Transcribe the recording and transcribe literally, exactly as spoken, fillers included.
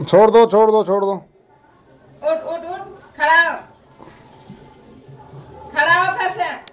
छोड़ दो छोड़ दो छोड़ दो। उठ उठ उठ, खड़ा हो, खड़ा हो फिर से।